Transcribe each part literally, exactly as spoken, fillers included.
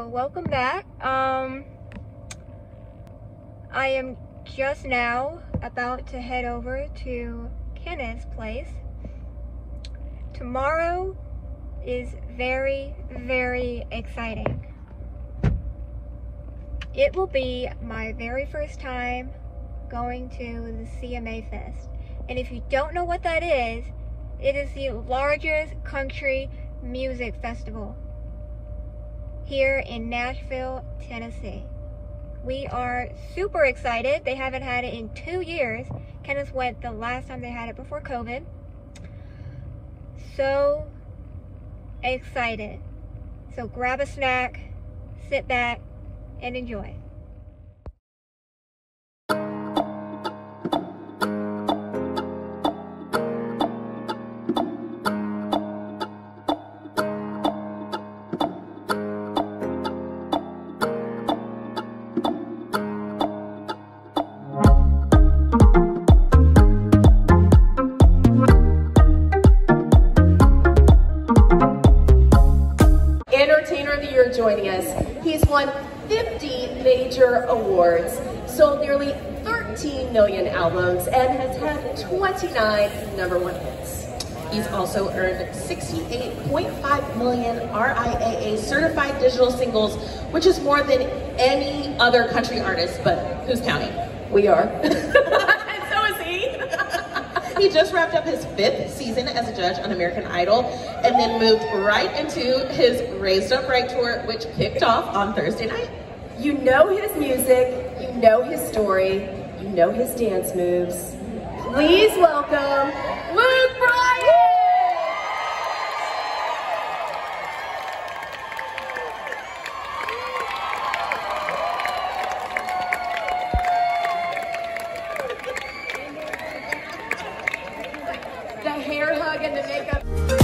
So welcome back. Um, I am just now about to head over to Kenneth's place. Tomorrow is very, very exciting. It will be my very first time going to the C M A Fest. And if you don't know what that is, it is the largest country music festival here in Nashville, Tennessee. We are super excited. They haven't had it in two years. Kenneth went the last time they had it before COVID. So excited. So grab a snack, sit back, and enjoy. Entertainer of the Year joining us. He's won fifty major awards, sold nearly thirteen million albums, and has had twenty-nine number one hits. He's also earned sixty-eight point five million R I A A certified digital singles, which is more than any other country artist, but who's counting? We are. And so is he. He just wrapped up his fifth season as a judge on American Idol, and then moved right into his Raised Up Right tour, which kicked off on Thursday night. You know his music, you know his story, you know his dance moves. Please welcome Luke Bryan! The hair hug and the makeup.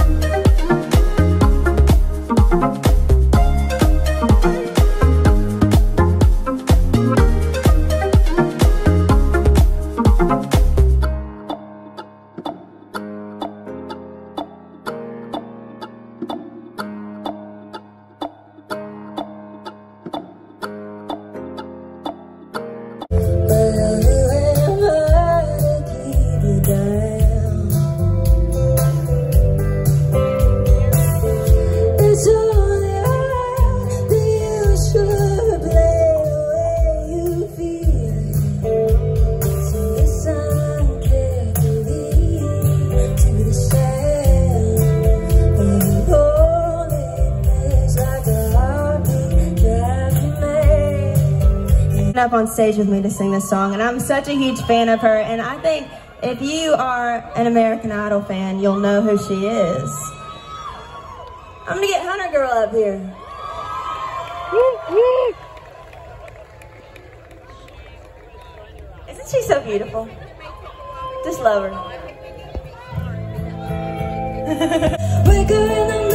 Up on stage with me to sing this song, and I'm such a huge fan of her, and I think if you are an American Idol fan, you'll know who she is. I'm gonna get Hunter Girl up here. Isn't she so beautiful? Just love her. Wake her in the